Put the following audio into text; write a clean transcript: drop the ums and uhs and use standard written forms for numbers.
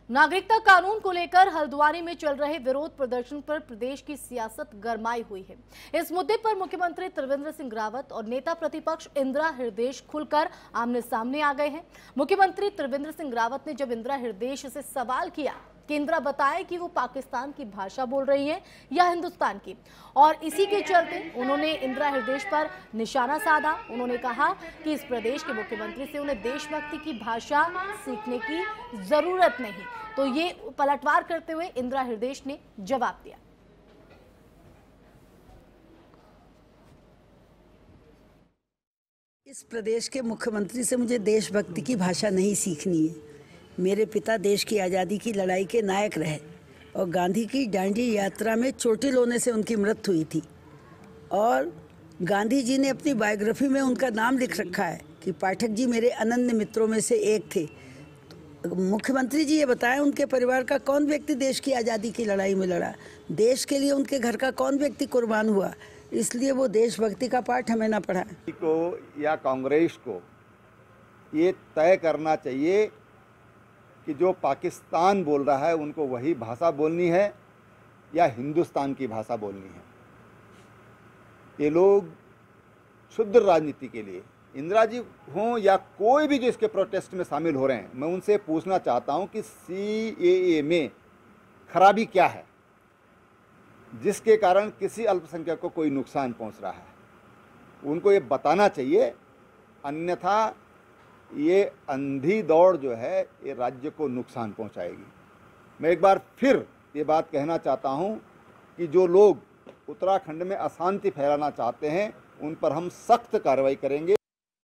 नागरिकता कानून को लेकर हल्द्वानी में चल रहे विरोध प्रदर्शन पर प्रदेश की सियासत गरमाई हुई है। इस मुद्दे पर मुख्यमंत्री त्रिवेंद्र सिंह रावत और नेता प्रतिपक्ष इंदिरा हृदयेश खुलकर आमने सामने आ गए हैं। मुख्यमंत्री त्रिवेंद्र सिंह रावत ने जब इंदिरा हृदयेश से सवाल किया कि इंदिरा बताए कि वो पाकिस्तान की भाषा बोल रही है या हिंदुस्तान की, और इसी के चलते उन्होंने इंदिरा हृदयेश पर निशाना साधा। उन्होंने कहा कि इस प्रदेश के मुख्यमंत्री से उन्हें देशभक्ति की भाषा सीखने की जरूरत नहीं। तो ये पलटवार करते हुए इंदिरा हृदयेश ने जवाब दिया। इस प्रदेश के मुख्यमंत्री से मुझे देशभक्ति की भाषा नहीं सीखनी है। मेरे पिता देश की आज़ादी की लड़ाई के नायक रहे और गांधी की दांडी यात्रा में चोटिल होने से उनकी मृत्यु हुई थी, और गांधी जी ने अपनी बायोग्राफी में उनका नाम लिख रखा है कि पाठक जी मेरे अनन्य मित्रों में से एक थे। तो मुख्यमंत्री जी ये बताएं, उनके परिवार का कौन व्यक्ति देश की आज़ादी की लड़ाई में लड़ा, देश के लिए उनके घर का कौन व्यक्ति कुर्बान हुआ, इसलिए वो देशभक्ति का पाठ हमें ना पढ़ाएं। को या कांग्रेस को ये तय करना चाहिए कि जो पाकिस्तान बोल रहा है उनको वही भाषा बोलनी है या हिंदुस्तान की भाषा बोलनी है। ये लोग शुद्ध राजनीति के लिए, इंदिरा जी हों या कोई भी जो इसके प्रोटेस्ट में शामिल हो रहे हैं, मैं उनसे पूछना चाहता हूं कि CAA में खराबी क्या है जिसके कारण किसी अल्पसंख्यक को कोई नुकसान पहुंच रहा है। उनको ये बताना चाहिए, अन्यथा ये अंधी दौड़ जो है ये राज्य को नुकसान पहुंचाएगी। मैं एक बार फिर ये बात कहना चाहता हूं कि जो लोग उत्तराखंड में अशांति फैलाना चाहते हैं उन पर हम सख्त कार्रवाई करेंगे।